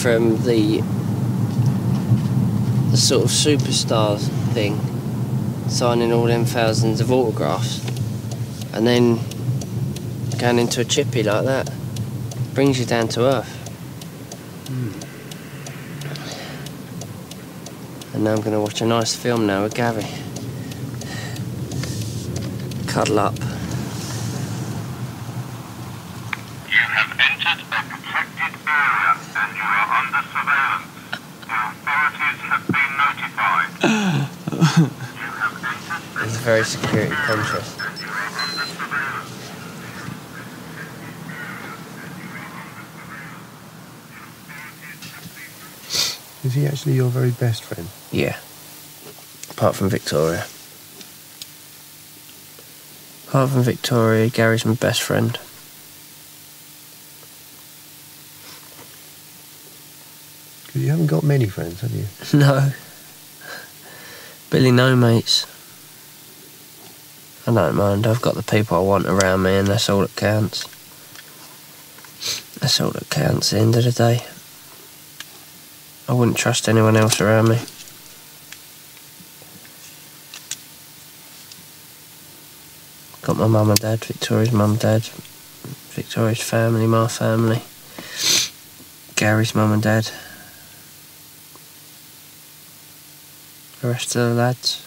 from the sort of superstar thing, signing all them thousands of autographs, and then going into a chippy like that brings you down to earth. And now I'm going to watch a nice film now with Gary. Cuddle up. You have entered a protected area and you are under surveillance. The authorities have been notified. You have entered He's very security conscious. and you are under surveillance. Is he actually your very best friend? Yeah. Apart from Victoria. Apart from Victoria, Gary's my best friend. Because you haven't got many friends, have you? No. Billy no mates. I don't mind. I've got the people I want around me, and that's all that counts. That's all that counts at the end of the day. I wouldn't trust anyone else around me. Got my mum and dad, Victoria's mum and dad, Victoria's family, my family, Gary's mum and dad, the rest of the lads.